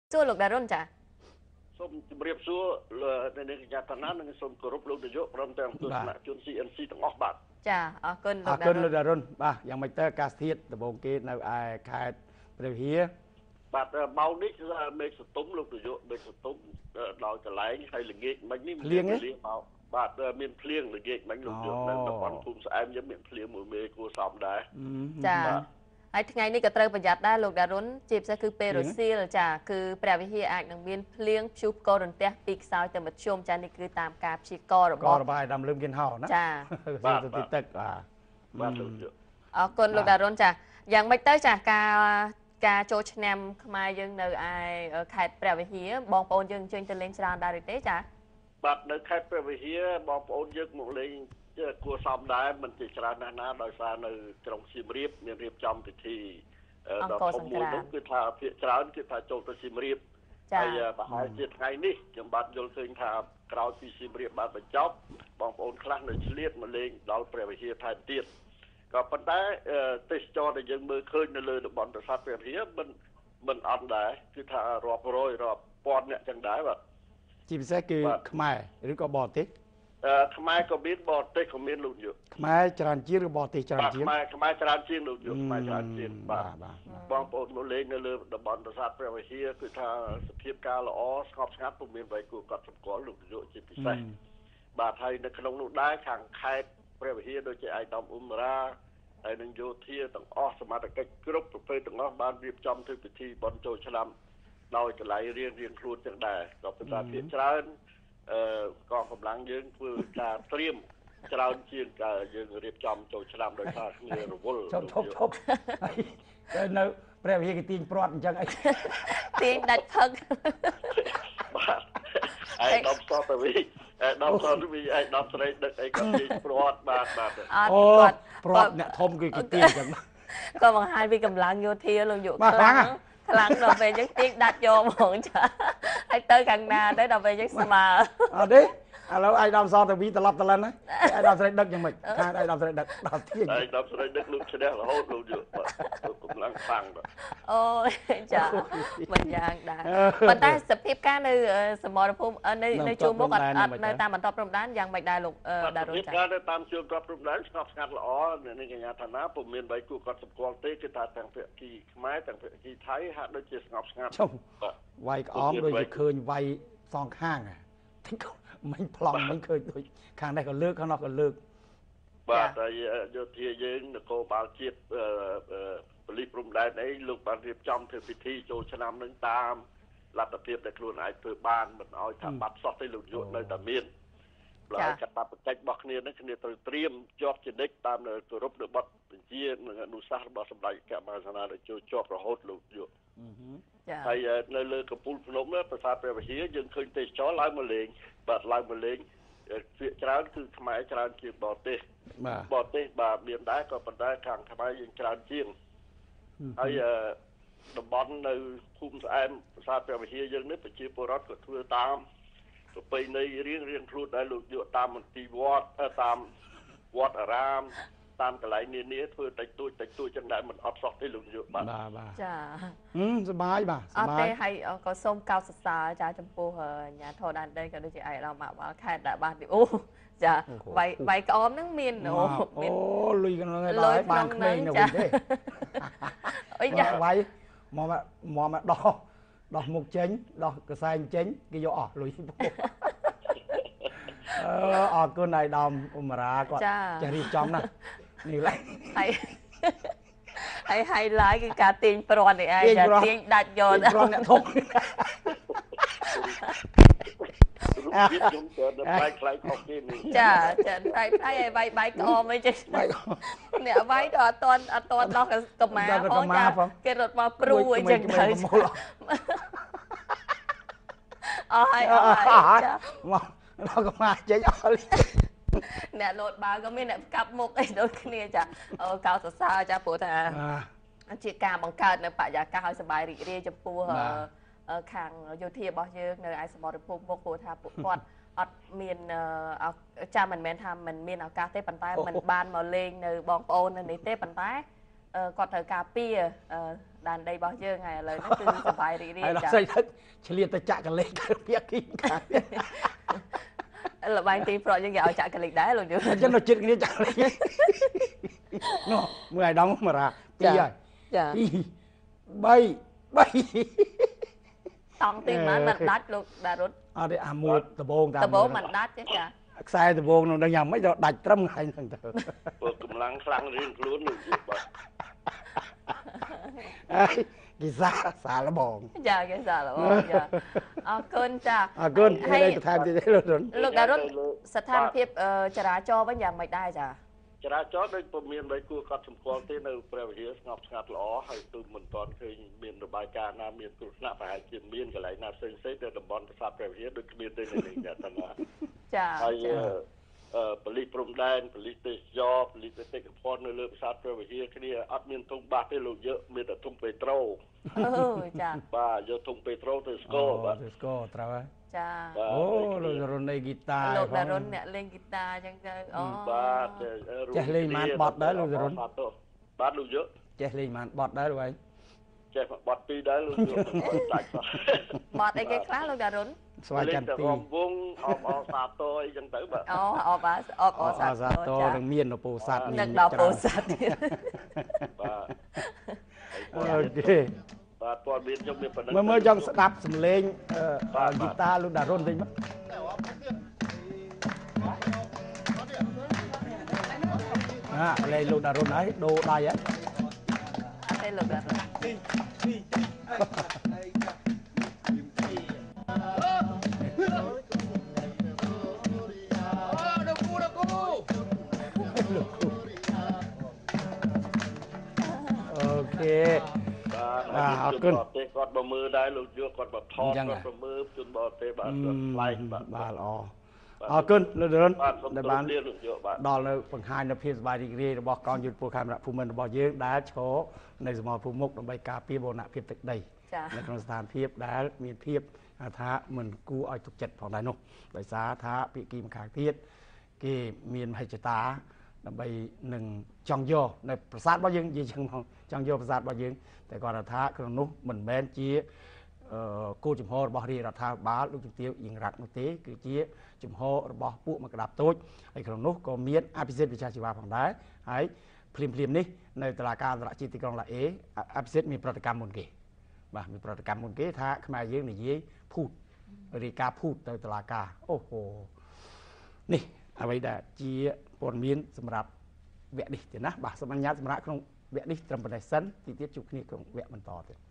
Xua lục đà rôn chả. Xôm riệp xua nên nhà thằng án xôm cổ rụp lúc để dụ râm tèm tuần nạ chuyên CNC tầng óc bạc. Chà, cơn lục đà rôn. Bà, yang mày tơ ca thiết tờ bông kê nào ai khai Preah Vihear. Bạc bao nít ra mê sụt túng lúc để dụ mê sụt túng đòi cả lấy hay là ghét bánh ní Liêng ấy. Bạc miền Liêng là ghét bánh lúc dụ nên là bọn phùm sẽ em giống miền Liêng mùi mê của xóm đá. Chà. Ai ngàyនេះក៏ត្រូវប្រយ័ត្នដែរលោកដារុនជាពិសេសគឺពេលរសៀលចាគឺព្រះវិហារអាចនឹងមានភ្លៀងព្យុះកោរន្ទះពីខ្សោយទៅមធ្យមចានេះគឺតាមការព្យាករណ៍របស់បាយដាំលឹមគិនហោណាចាបាទទឹកបាទលោកអរគុណលោកដារុនចាយ៉ាងម៉េចទៅចាការចូលឆ្នាំខ្មែរយើងនៅឯខេត្តព្រះវិហារបងប្អូនយើងអញ្ជើញទៅលេងច្រើនដែរទេចាបាទនៅខេត្តព្រះវិហារបងប្អូនយើងមកលេងគួរសមដែរមិនជាច្រើនណាស់ណាដោយសារនៅក្រុងសៀមរាបមានរៀបចំពិធីដ៏ធំមួយនោះគឺថាភាគច្រើនគឺថាចូលទៅសៀមរាបហើយប្រហែលជាថ្ងៃនេះខ្ញុំបាទយល់ឃើញថាក្រោយពីសៀមរាបបានបញ្ចប់បងប្អូនខ្លះនៅឆ្លៀតមកលេងដល់ព្រះវិហារថែមទៀតក៏ប៉ុន្តែទេសចរដែលយើងមើលឃើញនៅលើតំបន់ប្រាសាទព្រះវិហារមិនអត់ដែរគឺថារាប់រយរាប់ពាន់អ្នកចឹងដែរបាទជាពិសេសគឺខ្មែរឬក៏បរទេសខ្មែរក៏មានបរទេសក៏មានលោកយុខ្មែរច្រើនជាងឬបរទេសច្រើនជាងខ្មែរច្រើនជាងលោកយុខ្មែរច្រើនជាងបាទបងប្អូនមកលេងនៅលើតំបន់ប្រាសាទព្រះវិហារគឺថាសភាពការល្អស្ងប់ស្ងាត់ពុំមានអ្វីគួរកត់សម្គាល់លោកយុជាពិសេសបាទហើយនៅក្នុងនោះដែរខាងខេត្តព្រះវិហារដូចជាឯកឧត្តមអ៊ុំរាហើយនឹងយោធាទាំងអស់សមត្ថកិច្ចគ្រប់ប្រភេទទាំងអស់បានរៀបចំធ្វើពិធីបុណ្យចូលឆ្នាំដោយកន្លែងរៀងខ្លួនទាំងដែរក៏ប៉ុន្តែភាគច្រើនកងកម្លាំងយើងធ្វើការត្រៀមច្រើនជាងការយើងរៀបចំចូលឆ្នាំដោយសារគ្នារវល់ឈប់ទៅនៅព្រះវិហារគេទាញព្រាត់អញ្ចឹងអីទាញដាច់ផឹកបាទឯកឧត្តមសតវីឯកឧត្តមសតវីឯកឧត្តមស្រីដឹកអីក៏ទាញព្រាត់បាទអូព្រាត់អ្នកធំគឺគេទាញអញ្ចឹងក៏បង្ហាញពីកម្លាំងយោធាលោកយុខ្លាំងដល់ពេលយើងទាញដាច់យកហ្មងចាហើយទៅខាងណាទៅដល់ពេលយើងស្មើអត់ទេឥឡូវឯកឧត្តមសតវីត្រឡប់ទៅលិនហើយឯកឧត្តមស្រីដឹកយ៉ាងម៉េចខាងឯកឧត្តមស្រីដឹកដល់ទាញឯកឧត្តមស្រីដឹកលោកឈ្នះរហូតលោកយុកម្លាំងខ្លាំងបាទអូចាមិនយ៉ាងដែរប៉ុន្តែសភាពការនៅសមរភូមិនៅជួរមុខអត់នៅតាមបន្តព្រំដែនយ៉ាងម៉េចដែរលោកដារុនចាការនៅតាមជួរបន្តព្រំដែនស្ងប់ស្ងាត់ល្អនេះកញ្ញាឋានៈពុំមានអ្វីគួរកត់សម្គាល់ទេគឺថាទាំងភាគីខ្មែរទាំងភាគីថៃហាក់ដូចជាស្ងប់ស្ងាត់វាយក្អមដូចជាឃើញវាយសងខាងមិញប្លង់មិញឃើញដូចខាងនេះក៏លើកខាងនោះក៏លើកបាទហើយយោធាយើងនគរបាលជាតិប៉ូលីសព្រំដែនអីលោកបានរៀបចំធ្វើពិធីចូលឆ្នាំនឹងតាមលទ្ធភាពដែលខ្លួនឯងធ្វើបានមិនឲ្យថាបាត់សោះទេលោកយុនៅតែមានបើកាតព្វកិច្ចរបស់គ្នានឹងគ្នាត្រូវត្រៀមជាប់ជានិច្ចតាមនៅគោរពនៅបទបញ្ជានិងអនុសាសន៍របស់សម្ដេចកមសនាដែលចូលជាប់រហូតលោកយុហើយនៅលើកំពូលភ្នំប្រាសាទព្រះវិហារយើងឃើញទេសចរឡើងមកលេងបាទឡើងមកលេងភាគច្រើនគឺខ្មែរច្រើនជាងបរទេសបាទមានដែរក៏ប៉ុន្តែខាងខ្មែរយើងច្រើនជាងហើយតំបន់នៅភូមិស្អែមប្រាសាទព្រះវិហារយើងនេះប្រជាពលរដ្ឋក៏ធ្វើតាមប្រពៃណីរៀងខ្លួនដែរលោកយកតាមមន្ទីរវត្តតាមវត្តអារាមតាមកន្លែងនានាធ្វើតិចតួចចឹងដែរមិនអត់សោះទេលោកយកបាទចាសบายបាទអត់ទេហើយក៏សូមកោតសរសើរចាចំពោះអាញាធរដែនដីក៏ដូចជាឯកឧត្តមអវ៉ាល់ខេត្តដែលបានអូចាវាយក្អមហ្នឹងមានអូលុយក្នុងហ្នឹងដែរបានក្មេងនៅវិញទេអីចាវាយមកដោះមុខចេញដោះកសែងចេញគេយកអស់លុយអរគុណឯកឧត្តមអ៊ុំរាគាត់ចេះរៀបចំណាស់នេះឡើយហើយឡើយគឺការទាញព្រាត់នេះឯងចាទាញដាច់យកព្រាត់អ្នកធំខ្ញុំទៅដល់ផ្លែខុសគេនេះចាផ្លែឲ្យវាយក្អមអីចេះអ្នកវាយក៏អត់ទាន់ដោះកម្មាអូចាគេរត់មកព្រូអីចឹងទៅអស់ហើយចាមកដល់កម្មាចេញអស់អ្នកលោតបាវក៏មានអ្នកកាប់មុខអីដូចគ្នាចាកោតសរសើរចាព្រោះថាជាការបង្កើតនៅបរិយាកាសឲ្យសប្បាយរីករាយចំពោះខាងយោធារបស់យើងនៅឯសមរភូមិមុខព្រោះថាពួកគាត់អត់មានចាំមិនមែនថាមិនមានឱកាសទេប៉ុន្តែមិនបានមកលេងនៅបងប្អូននៅនេះទេប៉ុន្តែគាត់ត្រូវការពារដានដីរបស់យើងហើយឥឡូវហ្នឹងគឺសប្បាយរីករាយចាហើយដល់ឆ្លៀតទៅចាក់កលេសវាគីខាលបែងទីប្រក់យើងគេឲ្យចាក់កលេសដែរលោកយល់អញ្ចឹងនៅចិត្តគ្នាចាក់កលេសនោះមើលឲ្យដល់មករា2ហើយចា 3 តង់ទីមិនដាច់លោកដារុតអត់ទេអាមួយដបងដបងមិនដាច់ទេចាខ្សែដបងនោះដឹងយ៉ាងម៉េចដល់ដាច់ត្រឹមហើយហ្នឹងទៅព្រោះកម្លាំងខ្លាំងរៀងខ្លួននោះបាទគេសាលបងចាគេសាលបងចាអរគុណចាអរគុណហើយបន្ថែមទៀតលោកដារុតស្ថានភាពចរាចរណ៍វិញយ៉ាងម៉េចដែរចាចរាចរណ៍ដូចពុំមានអ្វីគួរកត់សម្គាល់ទេនៅព្រះវិហារស្ងប់ស្ងាត់ល្អហើយទូមិនទាន់ឃើញមានរបាយការណ៍ណាមានគ្រោះថ្នាក់ប្រហែលជាមានកន្លែងណាផ្សេងៗទៅតំបន់ប្រាសាទព្រះវិហារដូចគ្មានទេនៅនេះចាតាណាចាហើយប៉ូលីសព្រំដែនប៉ូលីសទេសចរប៉ូលីសទេសកភ័ណ្ឌនៅលើប្រាសាទព្រះវិហារគ្នាអត់មានធុងបាសទេលោកយកមានតែធុងពេត្រូចាបាទយកធុងពេត្រូទៅស្គរបាទទៅស្គរត្រូវហើយចាអូលោកដរុនលេងហ្គីតាលោកដរុនអ្នកលេងហ្គីតាអញ្ចឹងទៅអូបាទចេះលេងបានបត់ដែរលោកដរុនបាទលោកយកចេះលេងបានបត់ដែរលោកឯងចេះបត់ពីរដែរលោកយកដាច់បត់អីគេខ្លះលោកដរុនស្វាយចន្ទទីរំវងអបអសាទរអីចឹងទៅបាទអបសាទរនឹងមាននៅពោធិ៍សាត់នឹងដល់ពោធិ៍សាត់ទៀតបាទអូខេបាទព័ត៌មានខ្ញុំមានប៉ុណ្ណឹងមើលចង់ស្ដាប់សំឡេងហ្គីតាលោកដារុនវិញមកលេងលោកដារុនហើយដូរដៃហ៎អត់ទេលោកដារុនអូខេអរគុណគាត់បើមើលដែរលោកយកគាត់បើថតគាត់បើមើលជូនបរទេសបាទថ្លៃបាទល្អអរគុណលោកដរុនដែលបានដល់នៅបង្ហាញនៅភាពសប្បាយរីករាយរបស់កងយុទ្ធពលខេមរៈភូមិន្ទរបស់យើងដែលឈរនៅសមរភូមិមុខដើម្បីការពារបូរណភាពទឹកដីនៅក្នុងស្ថានភាពដែលមានភាពថាមិនគួរឲ្យទុកចិត្តផងដែរនោះដោយសារថាភាគីម្ខាងទៀតគេមានមហិច្ឆតាដើម្បីនឹងចង់យកនៅប្រាសាទរបស់យើងនិយាយចឹងផងចង់យកប្រាសាទរបស់យើងតែគាត់ថាក្នុងនោះមិនមែនជាគោលចំហរបស់រាជរដ្ឋាភិបាលលោកជំទាវអៀងរ៉ាត់នោះទេគឺជាចំហរបស់ពួកមកក្តាប់តូចហើយក្នុងនោះក៏មានអភិសិទ្ធវិជ្ជាជីវៈផងដែរហើយភ្លាមនេះនៅតុលាការអន្តរជាតិទីក្រុងឡាអេអភិសិទ្ធមានប្រតិកម្មមុនគេបាទមានប្រតិកម្មមុនគេថាខ្មែរយើងនិយាយភូតរាយការណ៍ភូតទៅតុលាការអូហូនេះអ្វីដែលជាព័ត៌មានសម្រាប់វគ្គនេះទេណាបាទសូមអនុញ្ញាតសម្រាប់ក្នុងវគ្គនេះត្រឹមប៉ុណ្ណេះសិនទីទៀតជួបគ្នាក្នុងវគ្គបន្តទៀត